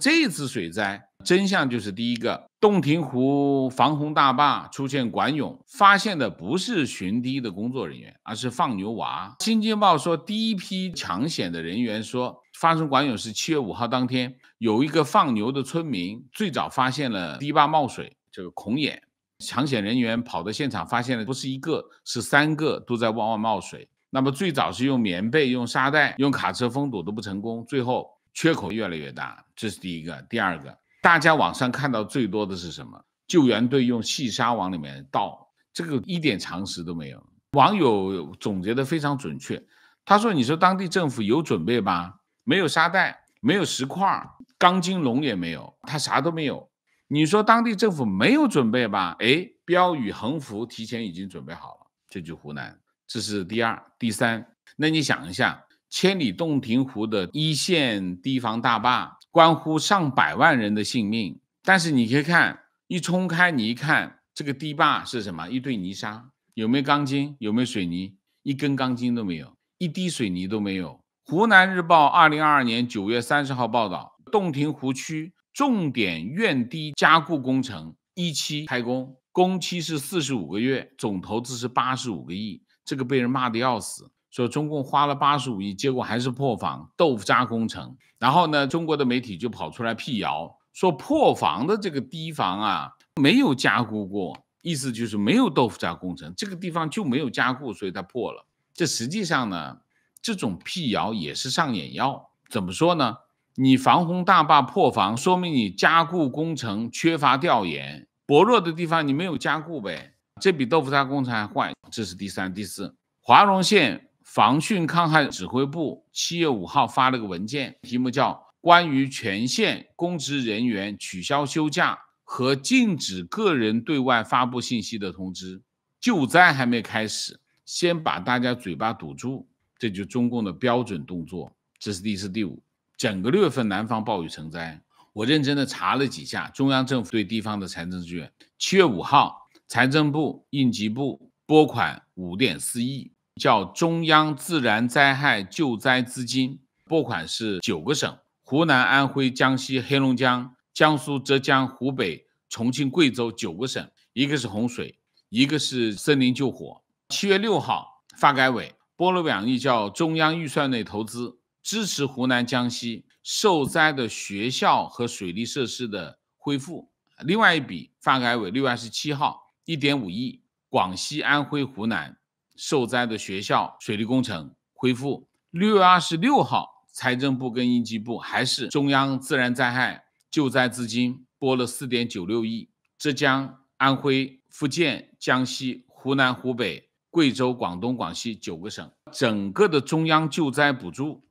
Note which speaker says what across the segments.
Speaker 1: 这次水灾真相就是第一个，洞庭湖防洪大坝出现管涌，发现的不是巡堤的工作人员，而是放牛娃。新京报说，第一批抢险的人员说，发生管涌是7月5号当天，有一个放牛的村民最早发现了堤坝冒水，这个孔眼。抢险人员跑到现场，发现的不是一个，是3个都在往外冒水。那么最早是用棉被、用沙袋、用卡车封堵都不成功，最后缺口越来越大，这是第一个。第二个，大家网上看到最多的是什么？救援队用细沙往里面倒，这个一点常识都没有。网友总结的非常准确，他说：“你说当地政府有准备吧？没有沙袋，没有石块，钢筋笼也没有，他啥都没有。你说当地政府没有准备吧？哎，标语横幅提前已经准备好了，这就湖南。这是第二。第三，那你想一下，千里洞庭湖的一线堤防大坝，关乎上百万人的性命。但是你可以看，一冲开，你一看，这个堤坝是什么？一堆泥沙，有没有钢筋？有没有水泥？一根钢筋都没有，一滴水泥都没有。湖南日报2022年9月30号报道，洞庭湖区重点院堤加固工程一期开工，工期是45个月，总投资是85个亿。这个被人骂得要死，说中共花了85亿，结果还是破防，豆腐渣工程。然后呢，中国的媒体就跑出来辟谣，说破防的这个堤防啊没有加固过，意思就是没有豆腐渣工程，这个地方就没有加固，所以它破了。这实际上呢，这种辟谣也是上眼药。怎么说呢？你防洪大坝破防，说明你加固工程缺乏调研，薄弱的地方你没有加固呗，这比豆腐渣工程还坏。这是第三。第四，华容县防汛抗旱指挥部7月5号发了个文件，题目叫《关于全县公职人员取消休假和禁止个人对外发布信息的通知》。救灾还没开始，先把大家嘴巴堵住，这就是中共的标准动作。这是第四。第五，整个6月份南方暴雨成灾，我认真的查了几下中央政府对地方的财政支援。7月5号，财政部、应急部拨款5.4亿，叫中央自然灾害救灾资金，拨款是9个省：湖南、安徽、江西、黑龙江、江苏、浙江、湖北、重庆、贵州9个省，一个是洪水，一个是森林救火。7月6号，发改委拨了2亿，叫中央预算内投资，支持湖南、江西受灾的学校和水利设施的恢复。另外一笔，发改委6月27号1.5亿，广西、安徽、湖南受灾的学校水利工程恢复。6月26号，财政部跟应急部还是中央自然灾害救灾资金拨了4.96亿，浙江、安徽、福建、江西、湖南、湖北、贵州、广东、广西9个省，整个的中央救灾补助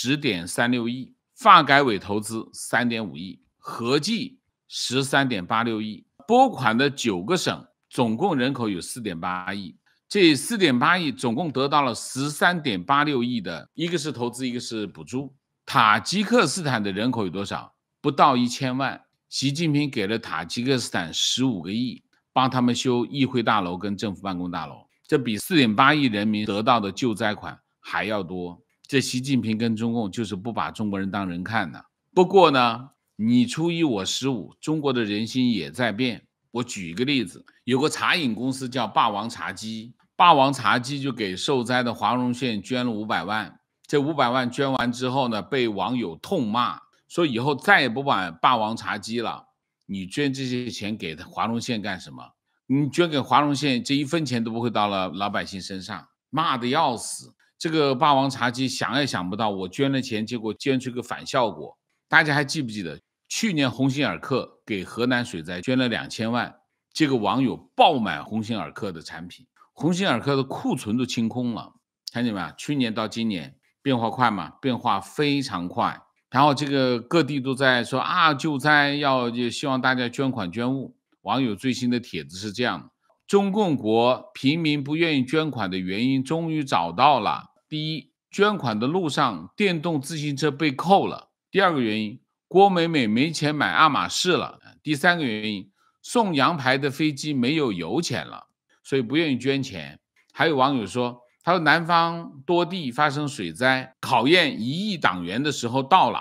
Speaker 1: 10.36亿，发改委投资3.5亿，合计13.86亿。拨款的9个省总共人口有4.8亿，这4.8亿总共得到了13.86亿的，一个是投资，一个是补助。塔吉克斯坦的人口有多少？不到1000万。习近平给了塔吉克斯坦15个亿，帮他们修议会大楼跟政府办公大楼，这比4.8亿人民得到的救灾款还要多。这习近平跟中共就是不把中国人当人看呢。不过呢，你初一我15，中国的人心也在变。我举一个例子，有个茶饮公司叫霸王茶姬，霸王茶姬就给受灾的华容县捐了500万。这500万捐完之后呢，被网友痛骂，说以后再也不买霸王茶姬了。你捐这些钱给华容县干什么？你捐给华容县，这1分钱都不会到了老百姓身上，骂得要死。这个霸王茶姬想也想不到，我捐了钱，结果捐出个反效果。大家还记不记得去年鸿星尔克给河南水灾捐了2000万，这个网友爆买鸿星尔克的产品，鸿星尔克的库存都清空了。看见没有？去年到今年变化快吗？变化非常快。然后这个各地都在说啊，救灾就希望大家捐款捐物。网友最新的帖子是这样的：中共国平民不愿意捐款的原因终于找到了。第一，捐款的路上电动自行车被扣了。第二个原因，郭美美没钱买爱马仕了。第三个原因，送羊排的飞机没有油钱了，所以不愿意捐钱。还有网友说，他说南方多地发生水灾，考验1亿党员的时候到了。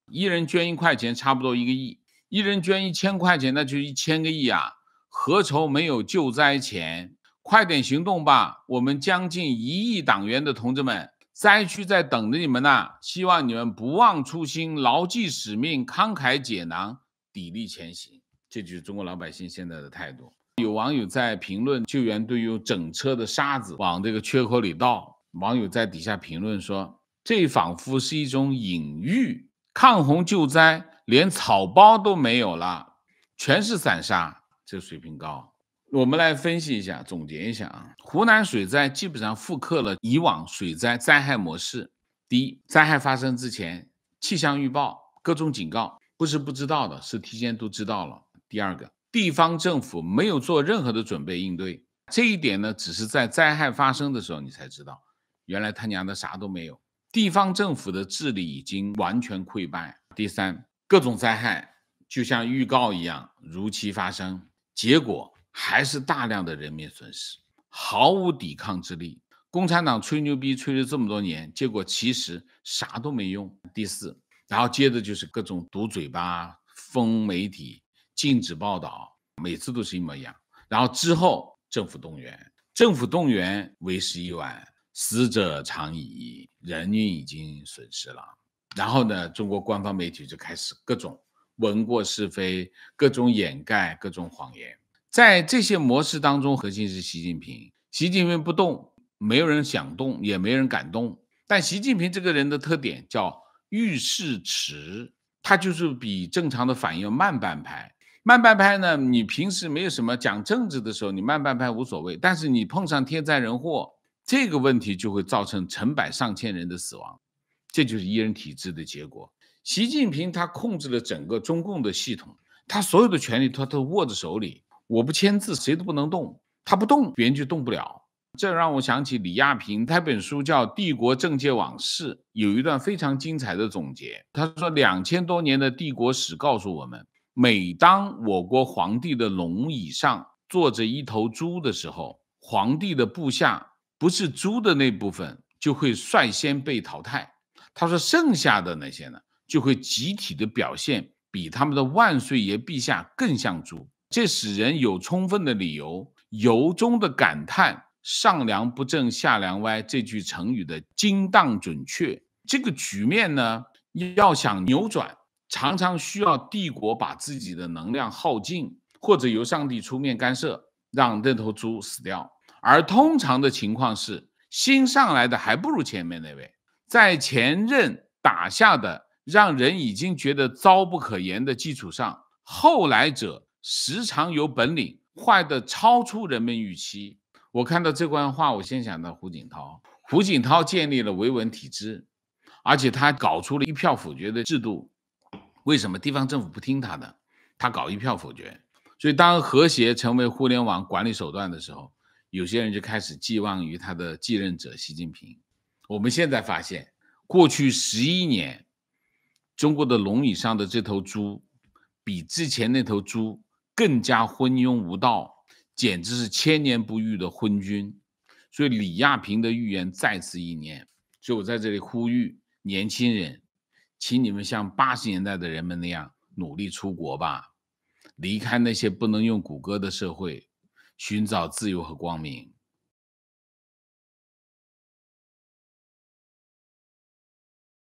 Speaker 1: 一人捐1块钱，差不多1个亿；一人捐1000块钱，那就1000个亿啊！何愁没有救灾钱？快点行动吧！我们将近1亿党员的同志们，灾区在等着你们呢！希望你们不忘初心，牢记使命，慷慨解囊，砥砺前行。这就是中国老百姓现在的态度。有网友在评论救援队用整车的沙子往这个缺口里倒，网友在底下评论说，这仿佛是一种隐喻，抗洪救灾连草包都没有了，全是散沙，这水平高。我们来分析一下，总结一下啊，湖南水灾基本上复刻了以往水灾灾害模式。第一，灾害发生之前，气象预报、各种警告不是不知道的，是提前都知道了。第二个，地方政府没有做任何的准备应对，这一点呢，只是在灾害发生的时候你才知道，原来他娘的啥都没有，地方政府的治理已经完全溃败。第三，各种灾害就像预告一样如期发生，结果还是大量的人命损失，毫无抵抗之力。共产党吹牛逼吹了这么多年，结果其实啥都没用。第四，然后接着就是各种堵嘴巴、封媒体、禁止报道，每次都是一模一样。然后之后政府动员为时已晚，死者常已，人命已经损失了。然后呢，中国官方媒体就开始各种闻过是非，各种掩盖，各种谎言。在这些模式当中，核心是习近平。习近平不动，没有人想动，也没人敢动。但习近平这个人的特点叫遇事迟，他就是比正常的反应慢半拍。慢半拍呢，你平时没有什么讲政治的时候，你慢半拍无所谓，但是你碰上天灾人祸，这个问题就会造成成百上千人的死亡，这就是一人体制的结果。习近平他控制了整个中共的系统，他所有的权利他都握在手里，我不签字谁都不能动，他不动别人就动不了。这让我想起李亚平，他本书叫《帝国政界往事》，有一段非常精彩的总结。他说，2000多年的帝国史告诉我们，每当我国皇帝的龙椅上坐着一头猪的时候，皇帝的部下不是猪的那部分就会率先被淘汰。他说，剩下的那些呢，就会集体的表现比他们的万岁爷陛下更像猪。这使人有充分的理由由衷的感叹上梁不正下梁歪这句成语的精当准确。这个局面呢，要想扭转，常常需要帝国把自己的能量耗尽，或者由上帝出面干涉，让那头猪死掉。而通常的情况是，新上来的还不如前面那位，在前任打下的让人已经觉得糟不可言的基础上，后来者时常有本领，坏的超出人们预期。我看到这段话，我先想到胡锦涛。胡锦涛建立了维稳体制，而且他搞出了一票否决的制度。为什么地方政府不听他的？他搞一票否决。所以当和谐成为互联网管理手段的时候，有些人就开始寄望于他的继任者习近平。我们现在发现，过去11年，中国的龙椅上的这头猪比之前那头猪更加昏庸无道，简直是千年不遇的昏君。所以李亚平的预言再次应验。所以我在这里呼吁年轻人，请你们像80年代的人们那样努力出国吧，离开那些不能用谷歌的社会，寻找自由和光明。